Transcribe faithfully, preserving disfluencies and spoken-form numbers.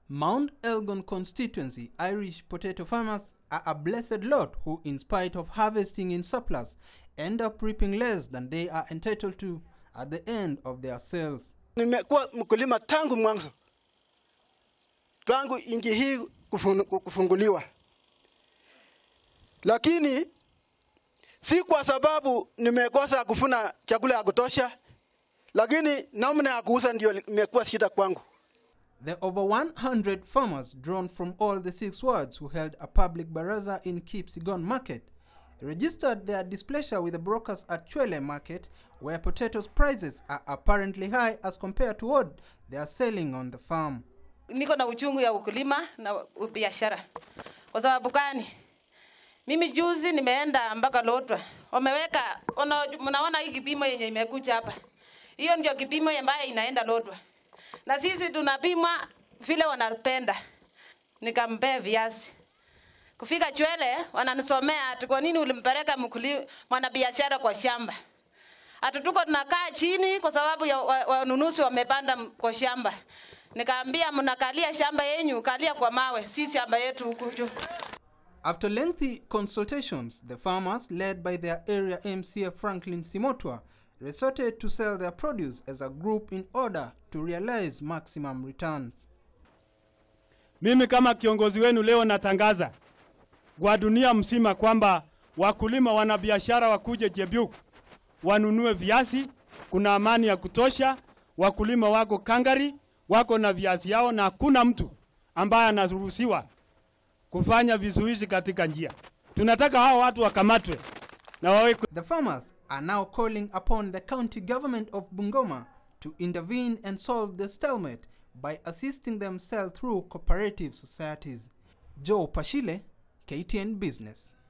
Mount Elgon constituency Irish potato farmers are a blessed lot who, in spite of harvesting in surplus, end up reaping less than they are entitled to at the end of their sales. Nimekuwa mkulima tangu mwanzo, tangu inji hii kufunguliwa, lakini si kwa sababu nimekosa kufuna chakula ya kutosha, lakini namna ya kuuza ndio imekuwa shida kwangu. The over one hundred farmers drawn from all the six wards who held a public baraza in Kipsigon Market registered their displeasure with the brokers at Chwele Market, where potatoes prices are apparently high as compared to what they are selling on the farm. Niko na uchungu ya ukulima na biashara. Kwa sababu gani? Mimi juzi nimeenda mpaka Lodwar. Wameweka, mnaona hii kipimo yenye imekuja hapa. Hiyo ndio kipimo ambaye inaenda Lodwar. Na sisi tunapimwa vile wanapenda. Nikampea viazi. Kufika Chwele wananisomea ati kwa nini ulimpeleka mkulima mwanabiashara kwa shamba. Ati tuko tunakaa chini kwa sababu ya wanunuzi wamepanda kwa shamba. Nikaambia mnakalia shamba yenu, kalia kwa mawe, si shamba yetu huku juu. After lengthy consultations, the farmers, led by their area M C A Franklin Simotwa, resorted to sell their produce as a group in order to realize maximum returns. Mimi kama kiongozi wenu leo natangaza kwa dunia mzima kwamba wakulima wana biashara wakuje Jebiuk wanunue viazi, kuna amani ya kutosha, wakulima wako kangari, wako na viazi yao na hakuna mtu ambaye anaruhusiwa kufanya vizuizi katika njia. Tunataka hao watu wakamatwe na wawe. The farmers are now calling upon the county government of Bungoma to intervene and solve the stalemate by assisting them sell through cooperative societies. Joe Pashile, K T N Business.